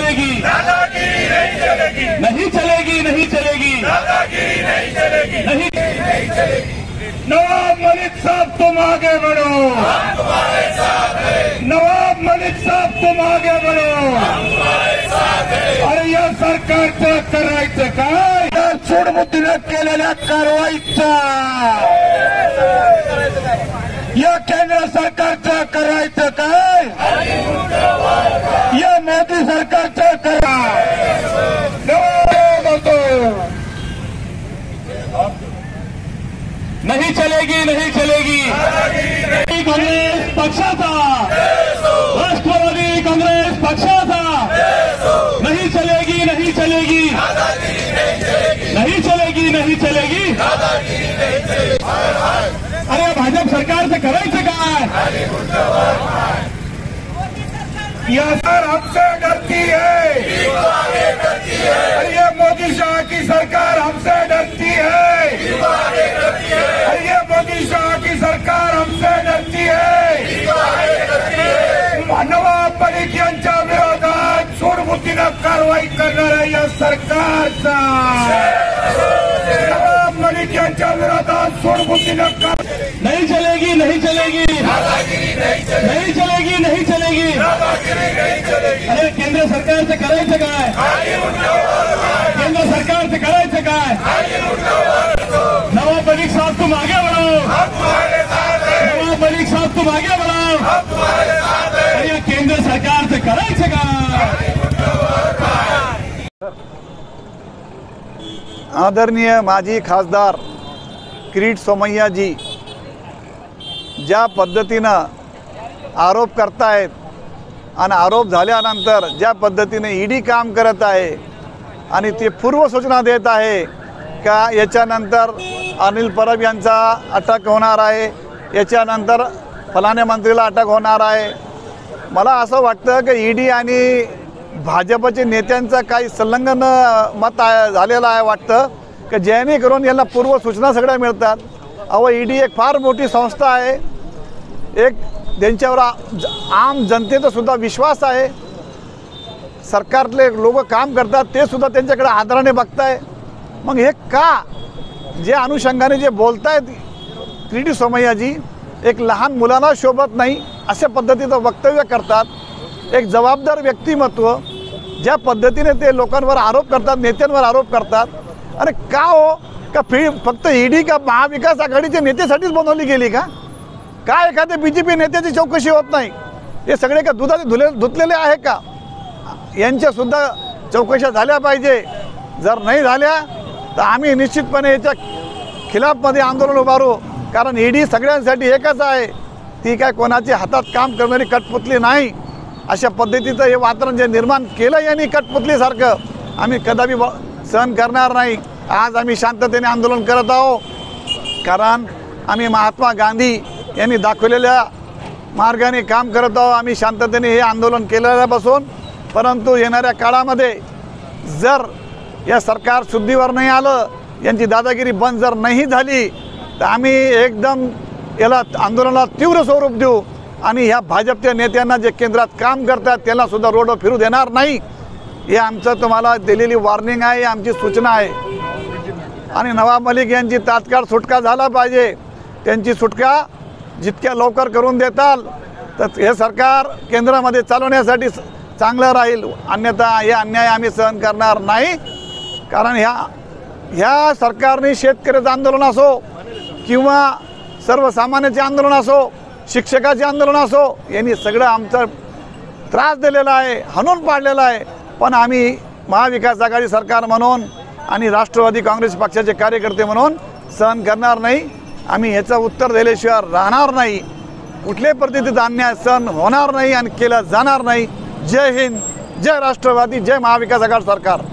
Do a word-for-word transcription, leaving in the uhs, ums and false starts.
चलेगी, दादागिरी नहीं चलेगी, नहीं चलेगी, नहीं चलेगी, दादागिरी नहीं चलेगी, नहीं नहीं चलेगी। नवाब मलिक साहब तुम आगे बढ़ो, हम तुम्हारे साथ हैं। नवाब मलिक साहब तुम आगे बढ़ो, हम तुम्हारे साथ हैं। अरे या सरकारचं करायचं काय? या सूडबुद्धीने केलेल्या कारवाईचा या केंद्र सरकारचं करायचं काय? या मोदी सरकारचं करा। नहीं चलेगी, नहीं चलेगी। काँग्रेस पक्षाचा, राष्ट्रवादी काँग्रेस पक्षाचा नहीं चलेगी, नहीं चलेगी, नहीं चलेगी, नहीं चलेगी। अरे भाजप सरकारचं करायचं काय? या सर हमसे डरती है, अरे ये मोदी शाह की सरकार हमसे डरती है, अरे ये मोदी शाह की सरकार हमसे डरती है। नवाब मलिक यांच्या विरोधात सूडबुद्धीने कारवाई करणाऱ्या या सरकारचा, नवाब मलिक यांच्या विरोधात सूडबुद्धीने नहीं चलेगी, नहीं चलेगी, नहीं चलेगी, नहीं चलेगी। अरे केंद्र सरकारचं करायचं काय? केंद्र सरकारचं करायचं काय? नवाब मलिक साहब तुम आगे बढ़ो, नवाब मलिक साहब तुम आगे बढ़ो। अरे या केंद्र सरकारचं करायचं काय? आदरणीय माजी खासदार किरीट सोमय्या जी ज्या पद्धतीनं आरोप करतायत आणि आरोप झाल्यानंतर ज्या पद्धतीने ईडी काम करत आहे आणि ते पूर्वसूचना देत आहे का याच्यानंतर अनिल परब यांचा अटक होणार आहे, याच्यानंतर फलाण्या मंत्रीला अटक होणार आहे। मला असं वाटतं की ईडी आणि भाजपचे नेत्यांचं काही संलग्न मत आहे झालेलं आहे वाटतं की जेणेकरून यांना पूर्वसूचना सगळ्या मिळतात। अहो ईडी एक फार मोठी संस्था आहे, एक त्यांच्यावर आम जनतेचा सुद्धा विश्वास आहे, सरकारले लोक काम करतात ते सुद्धा त्यांच्याकडे आदराने बघताय। मग हे का जे अनुषंगाने जे बोलतायत किरीट सोमय्याजी एक लहान मुलांना शोभत नाही अशा पद्धतीचं वक्तव्य करतात। एक जबाबदार व्यक्तिमत्व ज्या पद्धतीने ते लोकांवर आरोप करतात, नेत्यांवर आरोप करतात, आणि का हो का फी फक्त ईडी का महाविकास आघाडीच्या नेत्यासाठीच बनवली गेली का? काय एखाद्या बीजेपी नेत्याची चौकशी होत नाही? हे सगळे का दुधाचे धुले धुतलेले आहे का? यांच्यासुद्धा चौकशा झाल्या पाहिजे। जर नाही झाल्या तर आम्ही निश्चितपणे याच्या खिलाफमध्ये आंदोलन उभारू, कारण ईडी सगळ्यांसाठी एकच आहे, ती काय कोणाच्या हातात काम करणारी कठपुतली नाही। अशा पद्धतीचं हे वातावरण जे निर्माण केलं यांनी कठपुतलीसारखं आम्ही कदापि सहन करणार नाही। आज आम्ही शांततेने आंदोलन करत आहोत, कारण आम्ही महात्मा गांधी यांनी दाखवलेल्या मार्गाने काम करत आहोत। आम्ही शांततेने हे आंदोलन केलेल्यापासून, परंतु येणाऱ्या काळामध्ये जर या सरकार शुद्धीवर नाही आलं, यांची दादागिरी बंद जर नाही झाली तर आम्ही एकदम याला आंदोलनाला तीव्र स्वरूप देऊ आणि ह्या भाजपच्या नेत्यांना जे केंद्रात काम करतात त्यांना सुद्धा रोडवर फिरू देणार नाही। हे आमचं तुम्हाला दिलेली वॉर्निंग आहे, आमची सूचना आहे। आणि नवाब मलिक यांची तात्काळ सुटका झाला पाहिजे। त्यांची सुटका जितक्या लवकर करून देताल तर हे सरकार केंद्रामध्ये चालवण्यासाठी चांगलं राहील, अन्यथा हे अन्याय आम्ही सहन करणार नाही। कारण ह्या ह्या सरकारने शेतकऱ्याचं आंदोलन असो किंवा सर्वसामान्याचे आंदोलन असो, शिक्षकाचे आंदोलन असो, यांनी सगळं आमचा त्रास दिलेला आहे, हाणून पाडलेला आहे। पण आम्ही महाविकास आघाडी सरकार म्हणून आणि राष्ट्रवादी काँग्रेस पक्षाचे कार्यकर्ते म्हणून सहन करणार नाही। आम्ही ह्याचं उत्तर दिल्याशिवाय राहणार नाही। कुठल्याही पद्धतीचा अन्याय सहन होणार नाही आणि केला जाणार नाही। जय हिंद, जय राष्ट्रवादी, जय महाविकास आघाडी सरकार।